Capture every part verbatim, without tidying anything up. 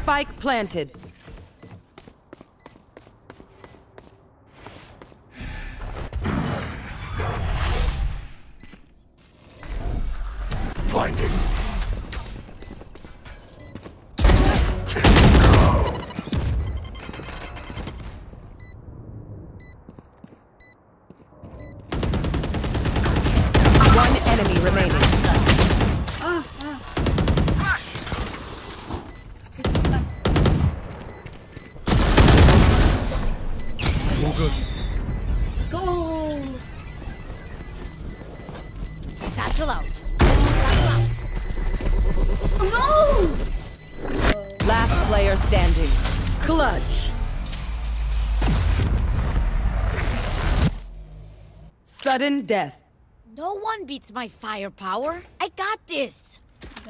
Spike planted. Blinding. One enemy remaining. Ah, ah. All good. Let's go. Satchel out. Satchel out. Oh, no! Last player standing. Clutch. Sudden death. No one beats my firepower. I got this.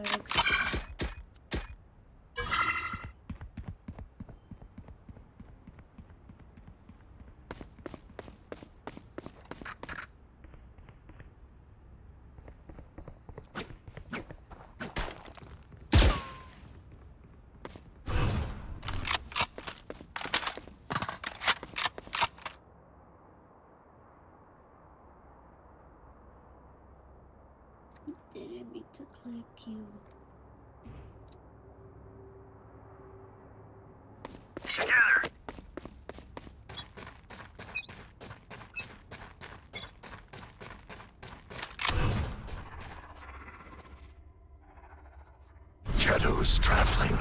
Didn't mean to click you. Together. Shadows traveling.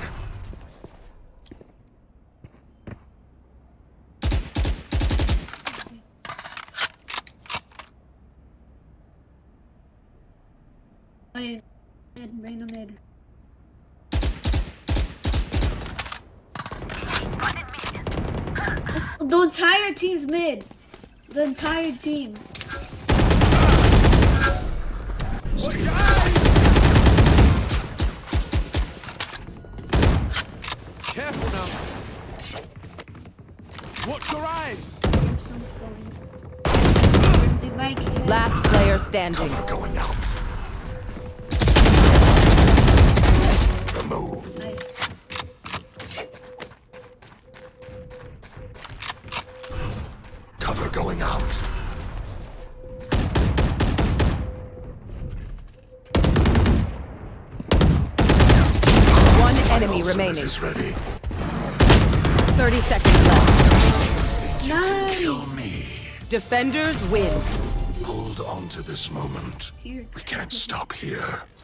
Mid, mid, bring the mid. The entire team's mid. The entire team. Stay Careful now. Watch your eyes. Someone's going. They might kill. Last player standing. cover going out. Remove. Nice. Cover going out. One enemy Ultimate remaining. is ready. thirty seconds left. Nice. Kill me. Defenders win. Hold on to this moment. Here. We can't stop here.